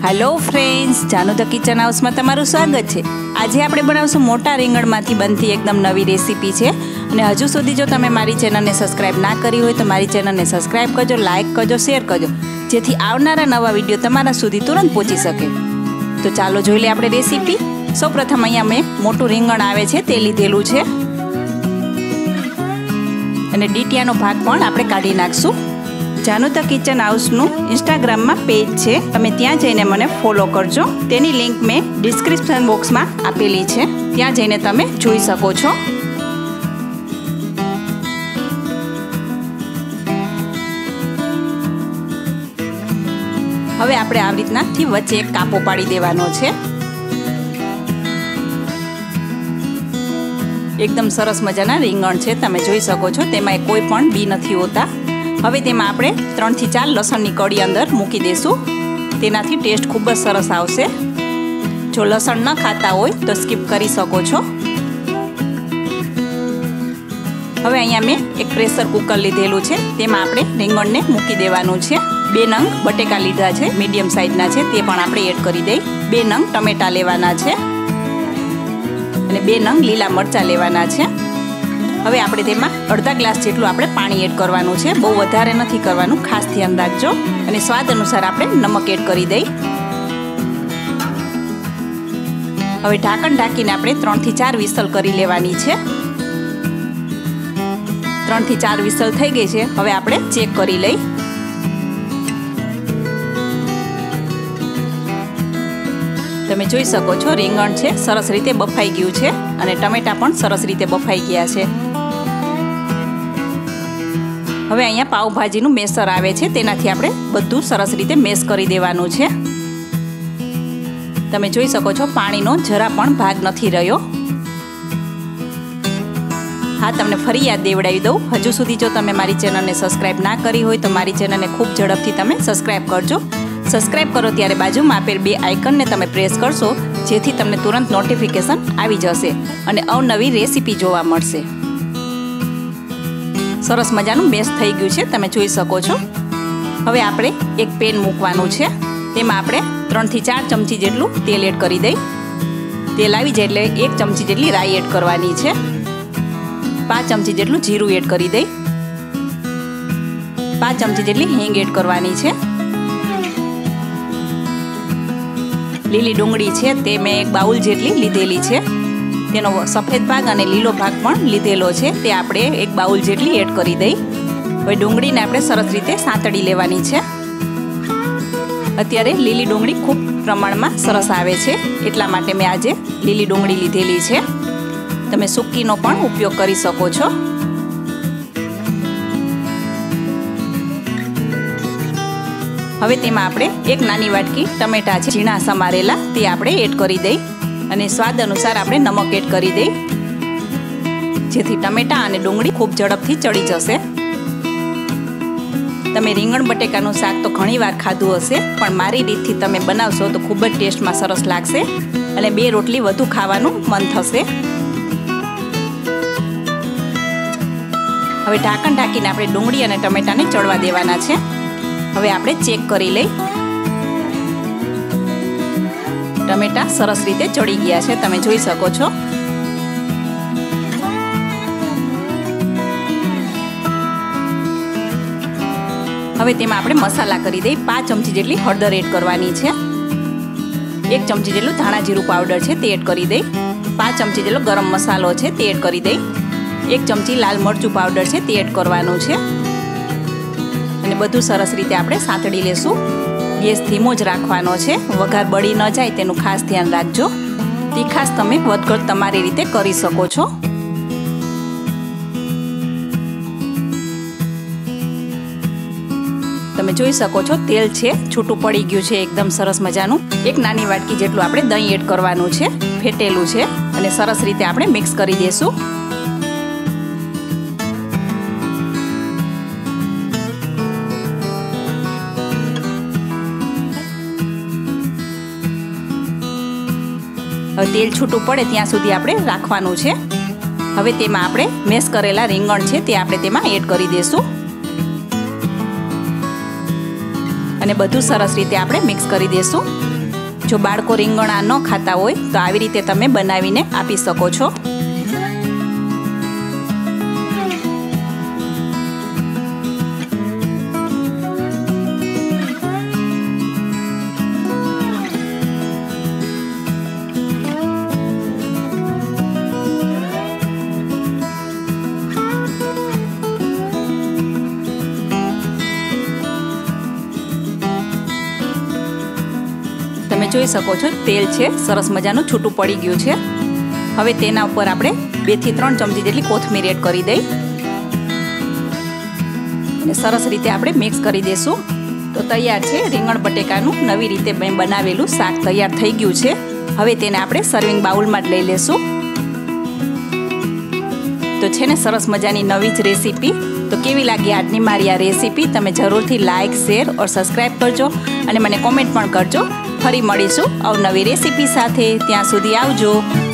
Hello friends, Janu the kitchen house में तमारुं स्वागत है। आज આપણે બનાવશું મોટા રીંગણમાંથી બનતી એકદમ નવી રેસીપી છે અને હજુ સુધી જો તમે મારી ચેનલને સબસ્ક્રાઇબ ના કરી હોય તો મારી ચેનલને સબસ્ક્રાઇબ કરજો, લાઈક કરજો, શેર કરજો, જેથી આવનારા નવા વિડિયો તમારા સુધી તુરંત પહોંચી શકે। તો ચાલો જોઈ લઈએ આપણે રેસીપી। સૌપ્રથમ અહીંયા મેં મોટું રીંગણ આવે છે તે લીધેલું છે અને ડીટીયાનો ભાગ પણ આપણે કાઢી નાખશું। Janu the kitchen house Instagram में पेज है, तमे त्यां जईने मने फॉलो करजो। तेनी लिंक में डिस्क्रिप्शन बॉक्स में आपेली है, त्यां जईने तमे जोई सको छो। हवे आपणे आ रीतना थी वच्चे एक कापो पाड़ी देवानो छे। एकदम सरस मजाना રીંગણ છે, તમે જોઈ શકો છો, તેમાં કોઈ પણ બી નથી હોતા। હવે તેમાં આપણે 3 થી 4 લસણની કળી અંદર મૂકી દેશું, તેનાથી ટેસ્ટ ખૂબ જ સરસ આવશે। જો લસણ ન ખાતા હોય તો સ્કીપ કરી શકો છો। હવે અહીંયા મેં એક પ્રેશર કુકર લીધેલું છે, તેમાં આપણે રીંગણને મૂકી દેવાનું છે। 2 નંગ બટેકા લીધા છે, મીડિયમ સાઈઝના છે, તે પણ આપણે એડ કરી દઈ। 2 નંગ ટમેટા લેવાના છે અને 2 નંગ લીલા મરચાં લેવાના છે। હવે આપણે તેમાં અડધા ગ્લાસ જેટલું આપણે પાણી એડ કરવાનું છે, બહુ વધારે નથી કરવાનું, ખાસ ધ્યાન રાખજો। અને સ્વાદ અનુસાર આપણે નમક એડ કરી દઈ। હવે ઢાંકણ ઢાંકીને આપણે 3 થી 4 વિસલ કરી લેવાની છે। 3 થી 4 વિસલ થઈ ગઈ છે, હવે આપણે ચેક કરી લઈ। તમે જોઈ શકો છો, રીંગણ છે સરસ રીતે બફાઈ ગયું છે અને ટમેટા પણ સરસ રીતે બફાઈ ગયા છે। હવે અહીંયા પાવભાજીનું મેસર આવે છે, તેનાથી આપણે બધું સરસ રીતે મેશ કરી દેવાનું છે। તમે જોઈ શકો છો, પાણીનો જરા પણ ભાગ નથી રહ્યો। હા, તમને ફરી યાદ દેવડાવી દઉં, હજુ સુધી જો તમે મારી ચેનલને સબસ્ક્રાઇબ ના કરી હોય તો મારી ચેનલને ખૂબ ઝડપથી તમે સબસ્ક્રાઇબ કરજો। સબસ્ક્રાઇબ કરો ત્યારે બાજુમાં આપેલ 2 આઇકનને તમે પ્રેસ કરશો, જેથી તમને તુરંત નોટિફિકેશન આવી જશે અને અવનવી રેસીપી જોવા મળશે। સરસ મજાનું મેશ થઈ ગયું છે, તમે જોઈ શકો છો। હવે આપણે એક પેન મૂકવાનું છે, તેમાં આપણે 3 થી 4 ચમચી જેટલું તેલ એડ કરી દઈ। તેલ આવી જાય એટલે 1 ચમચી જેટલી રાઈ એડ કરવાની છે, 5 ચમચી જેટલું જીરું એડ કરી દઈ, 5 ચમચી જેટલી હિંગ એડ કરવાની છે। લીલી ડુંગળી છે તે મેં 1 બાઉલ જેટલી લીધેલી છે, તેનો સફેદ ભાગ અને લીલો ભાગ પણ લીધેલો છે, તે આપણે 1 બાઉલ જેટલી એડ કરી દઈ। હવે ડુંગળીને આપણે સરસ રીતે સાંતળી લેવાની છે। અત્યારે લીલી ડુંગળી ખૂબ પ્રમાણમાં સરસ આવે છે, એટલા માટે મેં આજે લીલી ડુંગળી લીધેલી છે। તમે સૂકીનો પણ ઉપયોગ કરી શકો છો। હવે તેમાં આપણે 1 નાની વાટકી ટમેટા છે ઝીણા સમારેલા, તે આપણે એડ કરી દઈ અને સ્વાદ અનુસાર આપણે નમક એડ કરી દઈ, જેથી ટમેટા અને ડુંગળી ખૂબ ઝડપથી ચડી જશે। તમે રીંગણ બટેકાનું શાક તો ઘણીવાર ખાધું હશે, પણ મારી રીતથી તમે બનાવશો તો ખૂબ જ ટેસ્ટમાં સરસ લાગશે અને 2 રોટલી વધુ ખાવાનું મન થશે। હવે ઢાંકણ ઢાંકીને આપણે ડુંગળી અને ટમેટાને ચડવા દેવાના છે। હવે આપણે ચેક કરી લઈ। ટમેટા સરસ રીતે ચડી ગયા છે, તમે જોઈ શકો છો। હવે તેમાં આપણે મસાલા કરી દઈ। 5 ચમચી જેટલી હળદર એડ કરવાની છે, 1 ચમચી જેટલું ધાણા જીરું પાવડર છે તે એડ કરી દઈ, 5 ચમચી જેટલો ગરમ મસાલો છે તે એડ કરી દઈ, 1 ચમચી લાલ મરચું પાવડર છે તે એડ કરવાનું છે અને બધું સરસ રીતે આપણે સાંતળી લેશું। ગેસ ધીમો જ રાખવાનો છે, વઘાર બળી ન જાય તેનું ખાસ ધ્યાન રાખજો। તીખાશ તમે વધઘટ તમારી રીતે કરી શકો છો। તમે જોઈ શકો છો, તેલ છે છૂટું પડી ગયું છે એકદમ સરસ મજાનું। 1 નાની વાટકી જેટલું આપણે દહીં એડ કરવાનું છે, ફેટેલું છે, અને સરસ રીતે આપણે મિક્સ કરી દઈશું। હવે તેલ છૂટું પડે ત્યાં સુધી આપણે રાખવાનું છે। હવે તેમાં આપણે મેશ કરેલા રીંગણ છે તે આપણે તેમાં એડ કરી દઈશું અને બધું સરસ રીતે આપણે મિક્સ કરી દઈશું। જો બાળકો રીંગણા ન ખાતા હોય તો આવી રીતે તમે બનાવીને આપી શકો છો. તમે જોઈ શકો છો તેલ છે સરસ મજાનું છૂટું પડી ગયું છે. હવે તેના ઉપર આપણે 2 થી 3 ચમચી જેટલી કોથમીર એડ કરી દઈ અને સરસ રીતે આપણે મિક્સ કરી દઈશું. તો તૈયાર છે રીંગણ બટેકાનું નવી રીતે મેં બનાવેલું શાક તૈયાર થઈ ગયું છે. હવે તેને આપણે સર્વિંગ બાઉલમાં જ લઈ લેશું. તો છે ને સરસ મજાની નવી જ રેસીપી. તો કેવી લાગી આજની મારી આ રેસીપી? તમે જરૂરથી લાઇક, શેર ઓર સબસ્ક્રાઈબ કરજો અને મને કોમેન્ટ પણ કરજો. ફરી મળીશું અવનવી રેસીપી સાથે. ત્યાં સુધી આવજો.